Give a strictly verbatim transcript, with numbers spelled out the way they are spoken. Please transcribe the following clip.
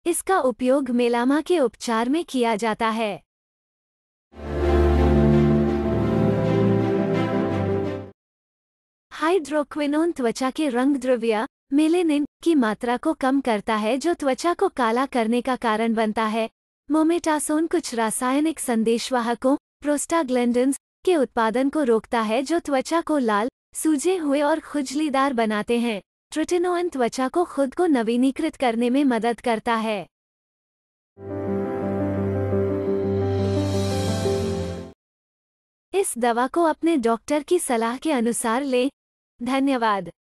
इसका उपयोग मेलामा के उपचार में किया जाता है। हाइड्रोक्विनोन त्वचा के रंग द्रव्य मेलेनिन की मात्रा को कम करता है, जो त्वचा को काला करने का कारण बनता है। मोमेटासोन कुछ रासायनिक संदेशवाहकों प्रोस्टाग्लैंडिन्स के उत्पादन को रोकता है, जो त्वचा को लाल, सूजे हुए और खुजलीदार बनाते हैं। ट्रिटिनोइन त्वचा को खुद को नवीनीकृत करने में मदद करता है। इस दवा को अपने डॉक्टर की सलाह के अनुसार लें। धन्यवाद।